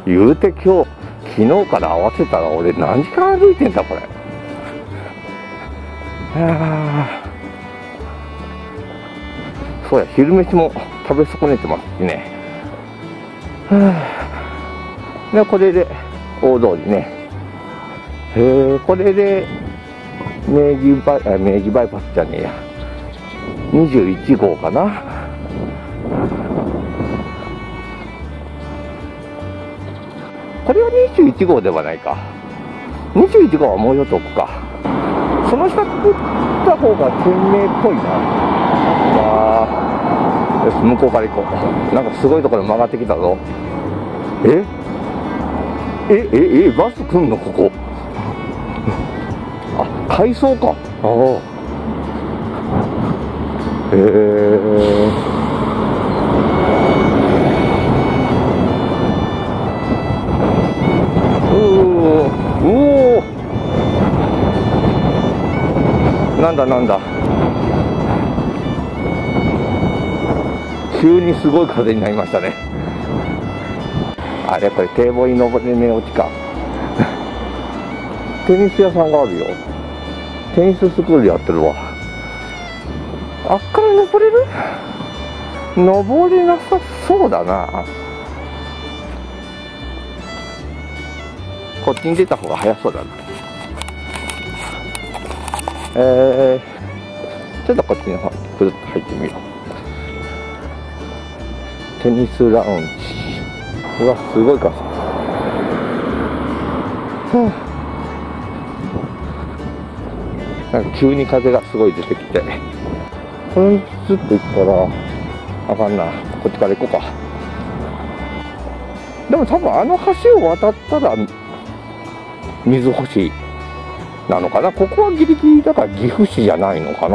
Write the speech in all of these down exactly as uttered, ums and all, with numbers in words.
言うて今日昨日から合わせたら俺何時間歩いてんだこれ。あー、そうや、昼飯も食べ損ねてますしね。はあ、でこれで大通りね。へえ、これで明治バイ、あ、明治バイパスじゃねえや、にじゅういちごうかな。これはにじゅういちごうではないか。にじゅういちごうはもうちょっと奥か。その下作った方が店名っぽいな。わあ、よし、向こうから行こう。なんかすごいところ曲がってきたぞ。ええええ、バス来んのここ。あ、改装か。ああ、へえ。おお、なんだなんだ、急にすごい風になりましたね。あれ、これ堤防に登れねえ落ちか。テニス屋さんがあるよ。テニススクールやってるわ。あっから登れる？登れなさそうだな。こっちに出た方が早そうだな。えー、ちょっとこっちの方くるっと入ってみよう。テニスラウンジ。うわ、すごい風。はあ、なんか急に風がすごい出てきて、これずっと行ったらあかんな。こっちから行こうか。でも多分あの橋を渡ったら水干しなのかな。ここはギリギリだから岐阜市じゃないのかな。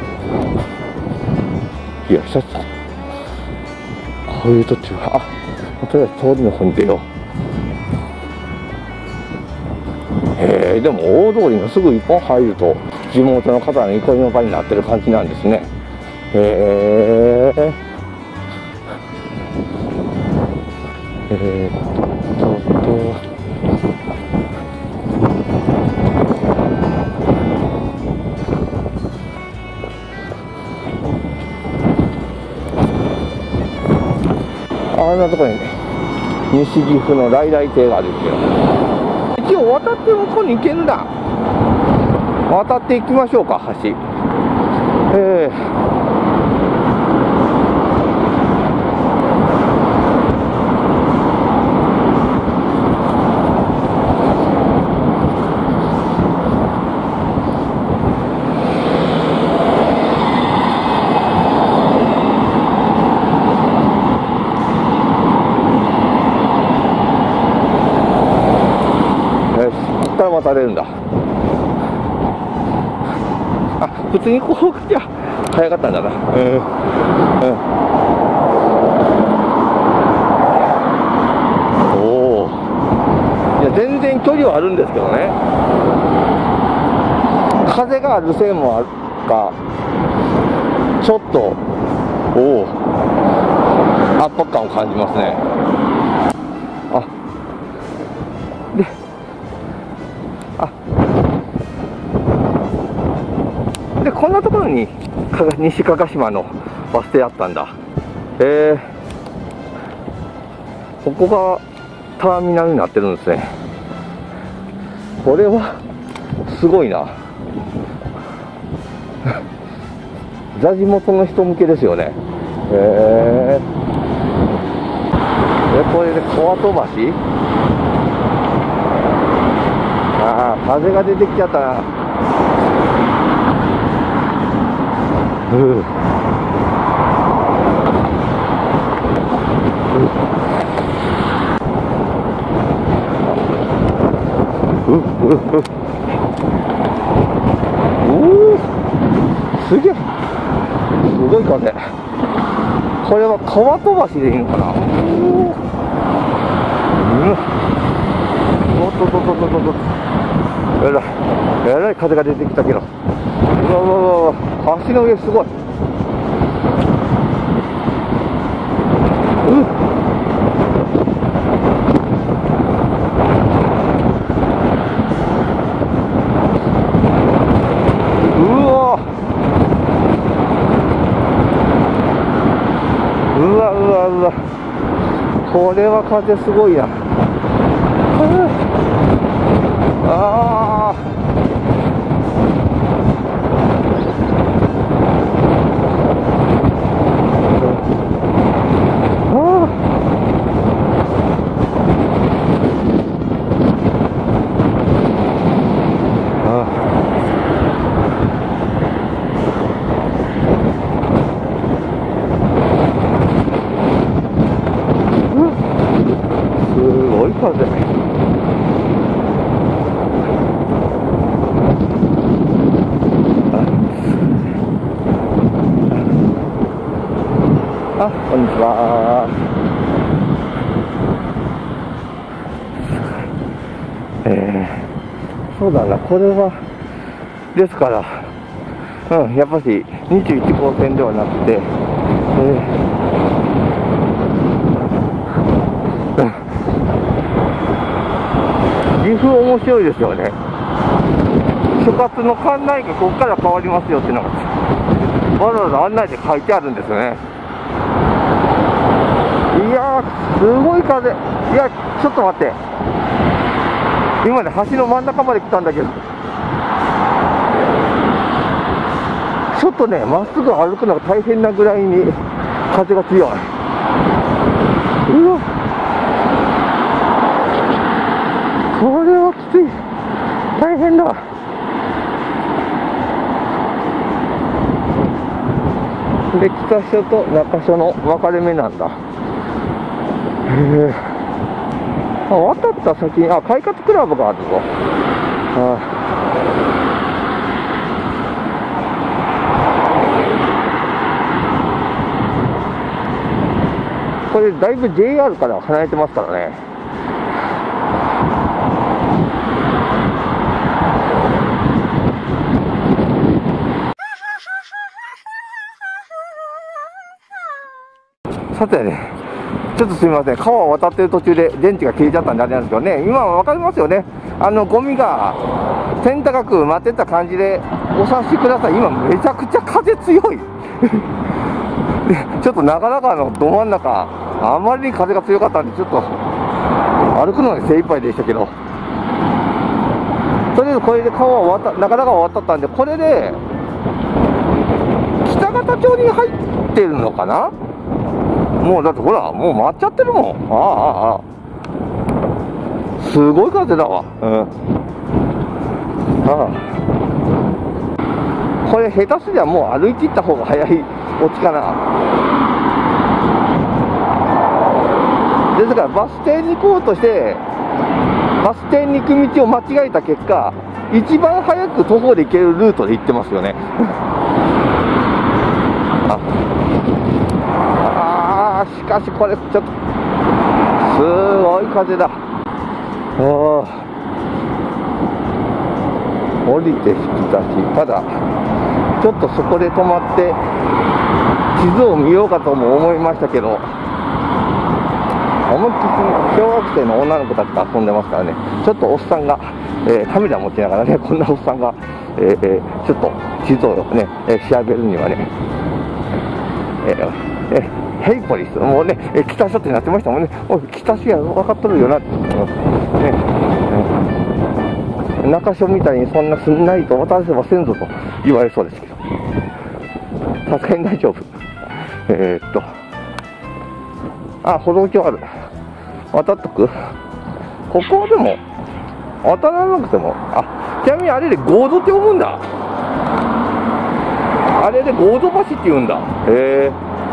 いや、シャツこういう土地は、あ、とりあえず通りの方に出よう。へえ、でも大通りのすぐ一本入ると地元の方の憩いの場になってる感じなんですね。へえ。えーっととあんなところにね、西岐阜の来来亭があるけど、一応渡って向こうに行けるんだ。渡っていきましょうか、橋。えー渡れるんだ。あ、普通にこうじゃ早かったんだな。うん、うん、おお、いや全然距離はあるんですけどね。風があるせいもあるか、ちょっとおお圧迫感を感じますね。あであでこんなところに西加賀島のバス停あったんだ。えー、ここがターミナルになってるんですね。これはすごいな。ザ地元の人向けですよね。へえー、これで小跡橋。ああ、風が出てきちゃったな。うん。うううううすげえ、すごい風。これは川飛ばしでいいのかな。うん、おっとっとっとっとっとっと、えらいえらい風が出てきたけど、うわうわうわうわ、橋の上すごい。うわうわうわ、これは風すごいな。あああ、こんにちは。えー、そうだな、これはですから、うん、やっぱしにじゅういち号線ではなくて、えー、岐阜面白いですよね。所轄の管内がここから変わりますよっていうのがわざわざ案内で書いてあるんですよね。いやー、すごい風。いや、ちょっと待って、今ね、橋の真ん中まで来たんだけど、ちょっとね、まっすぐ歩くのが大変なぐらいに風が強い。うわ、これはきつい、大変だ。で、北署と中署の分かれ目なんだ。へえ。あ、渡った先に、あ、快活クラブがあるぞ。ああ、これだいぶ ジェイアール から離れてますからね。さてね、ちょっとすみません、川を渡ってる途中で電池が消えちゃったんであれなんですけどね、今は分かりますよね、あのゴミが天高く舞ってた感じでお察しください。今めちゃくちゃ風強いで、ちょっと長良川のど真ん中、あまりに風が強かったんで、ちょっと歩くのに精一杯でしたけど、とりあえずこれで川を渡長良川を渡ったんで、これで北方町に入ってるのかな。もうだってほら、もう回っちゃってるもん。ああああ、すごい風だわ。うん。ああ、これ下手すりゃもう歩いていった方が早いオチかな。ですからバス停に行こうとしてバス停に行く道を間違えた結果、一番早く徒歩で行けるルートで行ってますよね。ああ、しかしこれちょっとすごい風だ。ああ、降りてきたし、ただちょっとそこで止まって地図を見ようかとも思いましたけど、思いっきり小学生の女の子たちが遊んでますからね、ちょっとおっさんが、えー、カメラ持ちながらね、こんなおっさんが、えーえー、ちょっと地図をね、えー、調べるにはね、えーえーヘイポリス、もうね、え北署ってなってましたもんね。おい、北署や分かっとるよなって、ね、ね、中署みたいにそんなすんないと渡せばせんぞと言われそうですけど、さすがに大丈夫。えー、っと、あ、歩道橋ある。渡っとく。ここでも渡らなくても、あ、ちなみにあれで合土って呼ぶんだ。あれで合土橋って言うんだ。へえ。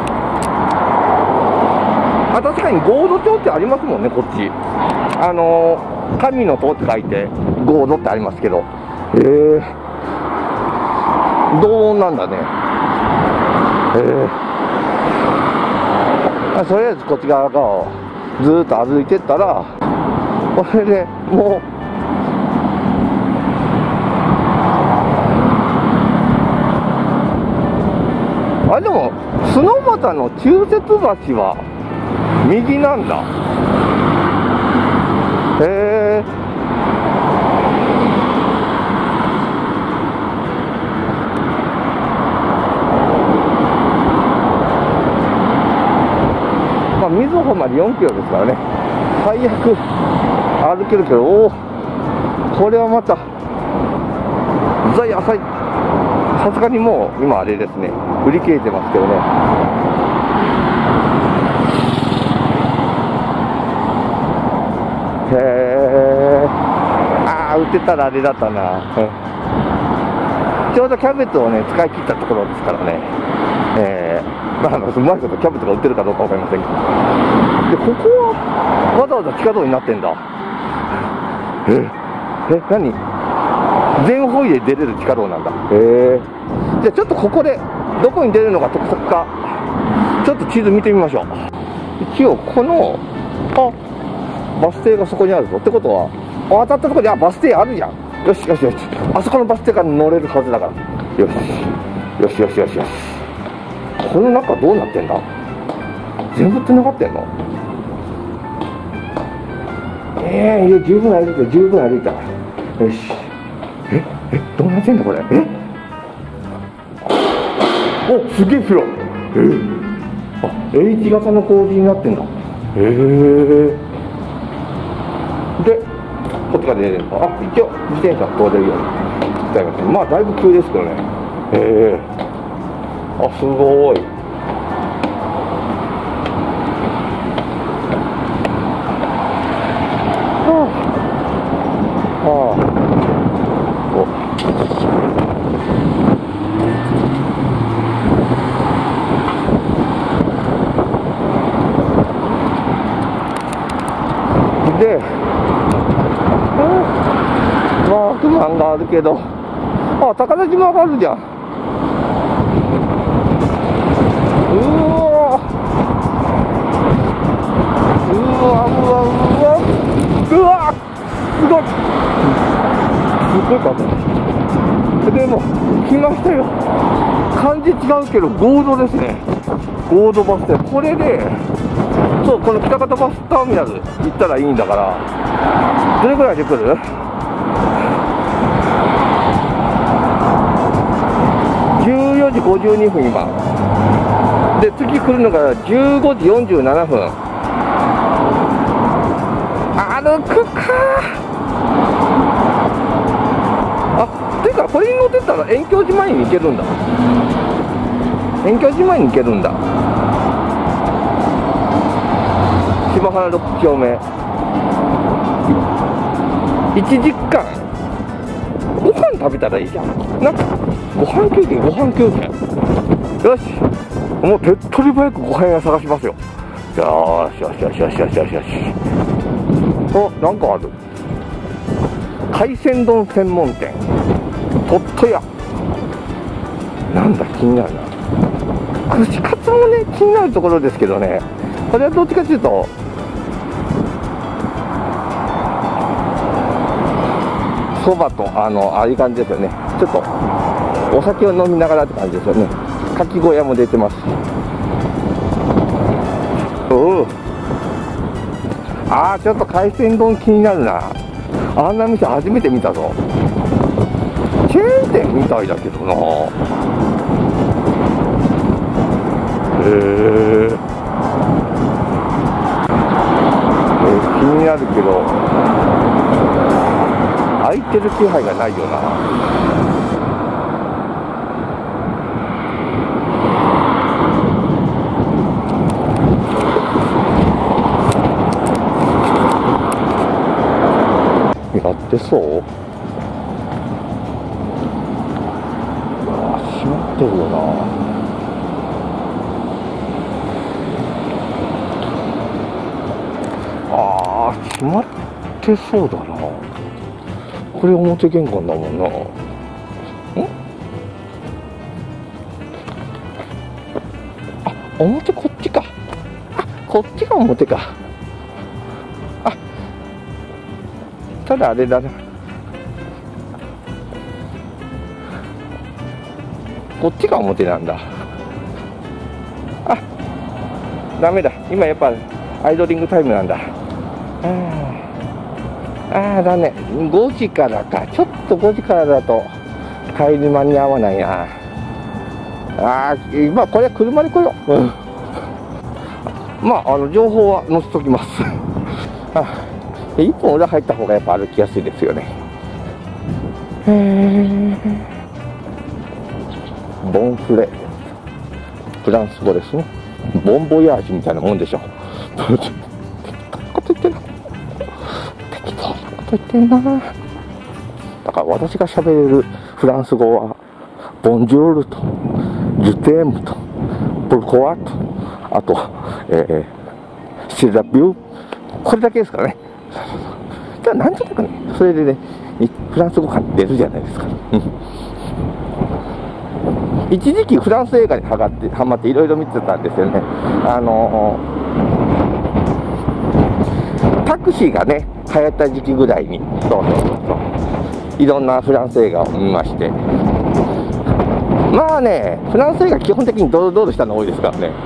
あ、確かに合土町ってありますもんね、こっち。あのー、神の塔って書いて合土ってありますけど、へえ、道音なんだね。へえ。あ、とりあえずこっち側をずーっと歩いてったら、これでもうあれでも須俣の中節橋は右なんだ。へえ。 瑞穂までよんキロですからね。最悪歩けるけど、おお、これはまたうざい浅い。さすがにもう今あれですね、売り切れてますけどね。へえ、ああ、売ってたらあれだったな。ちょうどキャベツをね使い切ったところですからね。えー、まあ、うまいことキャベツが売ってるかどうかわかりませんけど。で、ここはわざわざ地下道になってんだ。ええ、何、全方位で出れる地下道なんだ。へえ。じゃあちょっとここでどこに出るのが得策か、ちょっと地図見てみましょう。一応この、あ、バス停がそこにあるぞってことは、渡ったところに、あ、バス停あるじゃん。よしよしよし、あそこのバス停から乗れるはずだから。よしよしよしよしよし。この中どうなってんだ。全部つながってんの。ええー、いや、十分歩いた、十分歩いた。よし。ええ、どうなってんだこれ。え、お、すげえ広い。えー、あ、H 型の工事になってんだ。へえー。で、こっちから出れるのか。あ、一応自転車通れるようにしてありますね。まあだいぶ急ですけどね。へえー。あ、すごい。はあ、はあ。で、ワークマンがあるけど、あ、高田島があるじゃん。うわうわうわうわうわ、すごいすごい風。でも来ましたよ。漢字違うけど合同ですね。合同バス停。これで、そう、この北方バスターミナル行ったらいいんだから、どれぐらいで来る？じゅうよじごじゅうにふん今で、次来るのがじゅうごじよんじゅうななふん。歩くか。あ、ていうかこれに乗ってったら遠京寺前に行けるんだ。遠京寺前に行けるんだ。島原ろく丁目。いちじかんご飯食べたらいいじゃん。なんかご飯休憩、ご飯休憩。よし、もう手っ取り早くご飯屋探しますよ。よしよしよしよしよしよしよし。お、なんかある。海鮮丼専門店とっと屋。なんだ、気になるな。串カツもね気になるところですけどね、これはどっちかというとそばとあのああいう感じですよね。ちょっとお酒を飲みながらって感じですよね。かき小屋も出てます。おお、ああ、ちょっと海鮮丼気になるな。あんな店初めて見たぞ。チェーン店みたいだけどな。へえ、気になるけど空いてる気配がないよな。やってそう。ああ、閉まってるよな。ああ、閉まってそうだな。これ表玄関だもんな。ん？あ、表こっちか。あ、こっちが表か。あ、ただあれだな。こっちが表なんだ。あ、ダメだ。今やっぱアイドリングタイムなんだ。ああ、だね。ごじからか。ちょっとごじからだと帰り間に合わないな。ああ、今これは車で来よう。うん。 まあ、あの情報は載せときます。いっぽん裏入った方がやっぱ歩きやすいですよね。へー、ボンフレ、フランス語ですね。ボンボヤージュみたいなもんでしょ。適当なこと言ってんな。適当なこと言ってんな。だから私が喋れるフランス語は、ボンジュールと、ジュテームと、プルコワと、あと、えー、シラビュー、これだけですからね。じゃあ、なんとなくね、それでね、フランス語感出るじゃないですか。一時期フランス映画にハマってハマっていろいろ見てたんですよね。あのタクシーがね流行った時期ぐらいに、そうそうそうそう、いろんなフランス映画を見まして、まあね、フランス映画基本的にドロドロしたの多いですからね。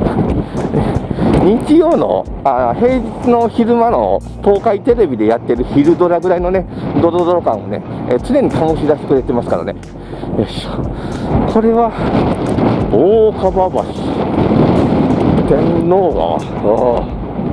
日曜のあ平日の昼間の東海テレビでやってる昼ドラぐらいのねドロドロ感をね、えー、常に醸し出してくれてますからね。よいしょ、これは大川橋、天王川、あ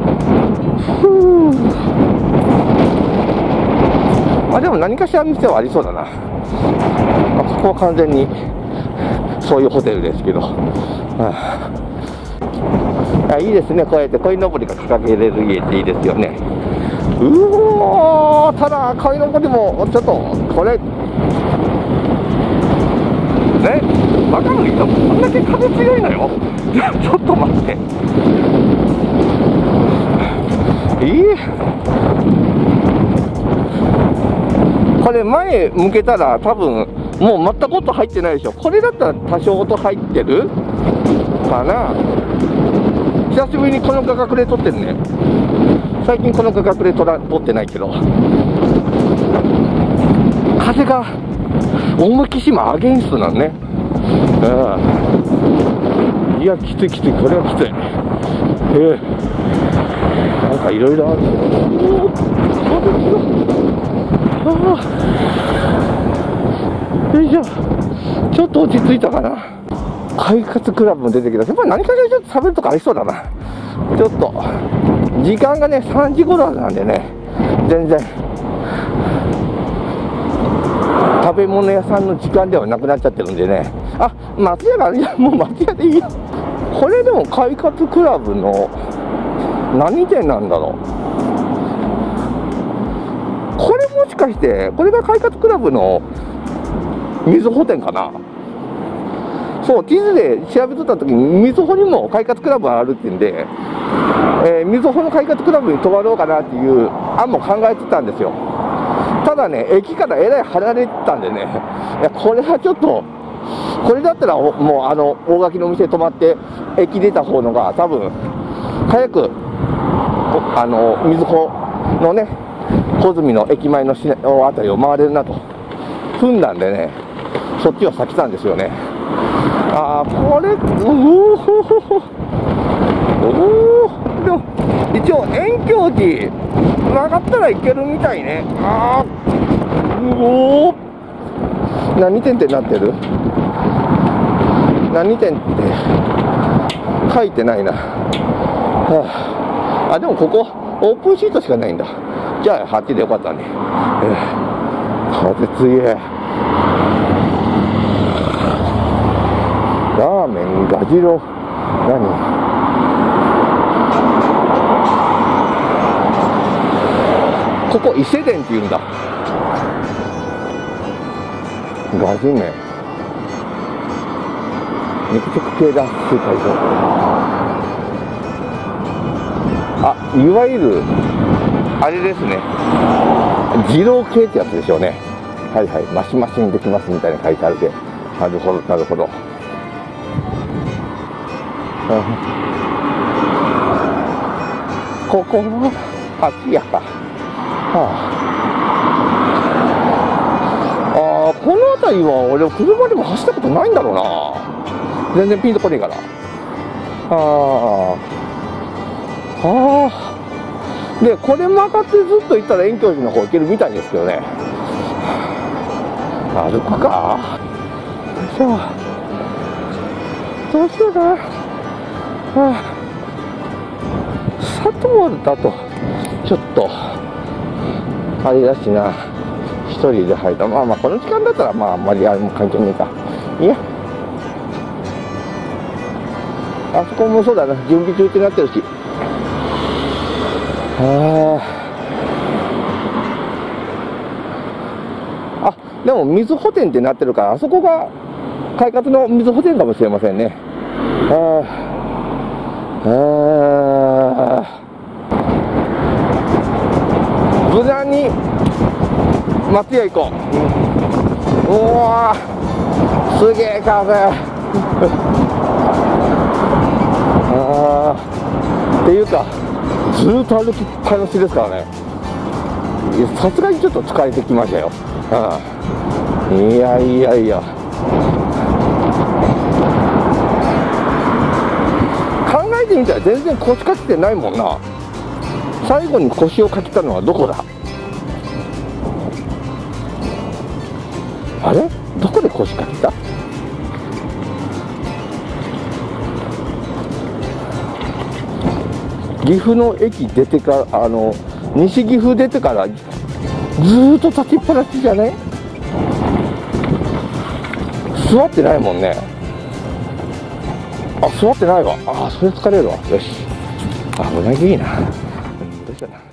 あ、でも何かしら店はありそうだな。まあ、ここは完全にそういうホテルですけど、ああ、いいですね、こうやって鯉のぼりが掲げれる家っていいですよね。うおー、ただ鯉のぼりもちょっとこれね、バカのいいの、こんだけ風強いのよ。ちょっと待って、えー、これ前向けたら多分もう全く音入ってないでしょ。これだったら多少音入ってるかな。久しぶりにこの画角で撮ってるね。最近この画角で撮ら撮ってないけど、風が思いっきし今アゲンストなんね。うん、いや、きついきつい、これはきつい。えー、なんかいろいろある。おー、よいしょ、ちょっと落ち着いたかな。快活クラブも出てきた。やっぱり何かしらちょっと食べるとかありそうだな。ちょっと時間がねさんじ頃なんでね、全然食べ物屋さんの時間ではなくなっちゃってるんでね。あ、松屋があるじゃん、もう松屋でいいよ。これでも快活クラブの何店なんだろう。これもしかしてこれが快活クラブのみずほ店かな。そう、地図で調べとった時にみずほにも快活クラブがあるっていうんで、えー、みずほの快活クラブに泊まろうかなっていう案も考えてたんですよ。ただね、駅からえらい離れてたんでね、いや、これはちょっと、これだったらもうあの大垣のお店泊まって駅出た方のが多分早くあのみずほのね小住の駅前のしあたりを回れるなと踏んだんでね、そっちを先たんですよね。あー、これ、うおーおー、でも一応遠鏡寺曲がったらいけるみたいね。あー、うおー、何店ってなってる？何店って書いてないな。はあ、あ、でもここオープンシートしかないんだ。じゃあはっちでよかったね。えー、風強え。ラーメンガジロ、何ここ伊勢店っていうんだ。ガジ麺、肉食系だ、スーパー以上。あ、いわゆるあれですね、二郎系ってやつでしょうね。はいはい、マシマシにできますみたいな書いてあるで。なるほどなるほど。ここは八屋か。はあ、あー、この辺りは俺車でも走ったことないんだろうな。全然ピンとこねえから。ああ、ああ、でこれ曲がってずっと行ったら遠鏡寺の方行けるみたいですけどね。歩くか。よいしょ、どうしようかな。はトだとちょっとあれだしな、一人で入った。まあまあこの時間だったらまああんまりあれも関係ねえか。いや、あそこもそうだな、準備中ってなってるし。ああ、でも水補填ってなってるから、あそこが快活の水補填かもしれませんね。ああ、ああ、無難に松屋行こう。おお、すげえ風。ああ、っていうかずーっと歩きっぱなしですからね。さすがにちょっと疲れてきましたよ。ああ、いやいやいや、考えてみたら全然腰掛けてないもんな。最後に腰を掛けたのはどこだ。あれ、どこで腰掛けた。岐阜の駅出てから、あの西岐阜出てからずーっと立ちっぱなしじゃね。座ってないもんね。あ、座ってないわ。あ、それ疲れるわ。よし、あ、うなぎいいな。どうしような。